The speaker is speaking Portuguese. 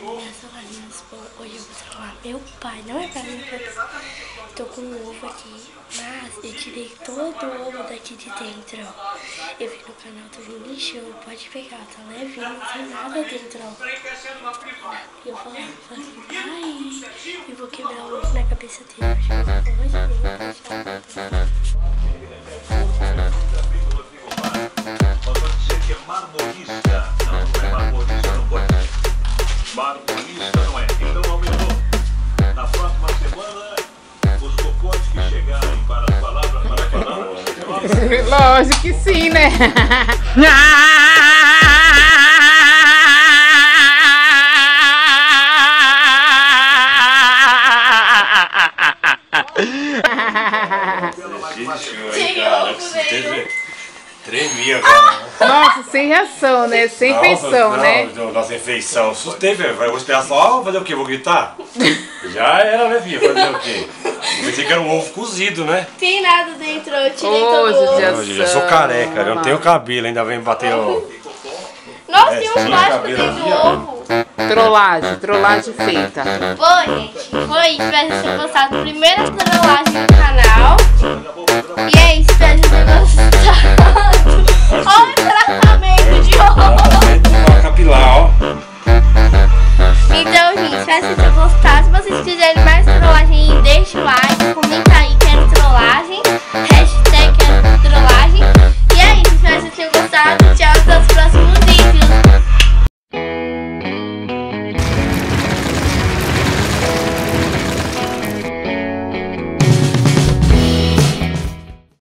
minhas horinhas. Bom, hoje eu vou trollar meu pai, não é pra mim, tô com um ovo aqui, mas eu tirei todo o ovo daqui de dentro, ó. Eu vi no canal do Vini Show, pode pegar, tá levinho, não tem nada dentro, ó. E eu vou lá, assim, ai, e vou quebrar o ovo na cabeça dele, acho que eu vou deixar. Marmorista, não é marmorista, não pode ser. Marmorista não é, então aumentou. Na próxima semana, os cupons que chegarem para as palavras, Lógico que sim, né? Tremi agora. Nossa, sem reação, né? Sem feição, né? Nossa, sem feição. Assustei, velho. Vou esperar só fazer o quê? Vou gritar? Já era, né, filha? Fazer o quê? Eu pensei que era um ovo cozido, né? Tem nada dentro, eu tirei todo o ovo. Eu já sou careca, eu não tenho cabelo, ainda vem bater o... Nossa, tem um plástico dentro do ovo. Trollagem feita. Bom, gente, foi isso. Espero que vocês tenham gostado da primeira trollagem do canal. E é isso, espero que vocês tenham gostado.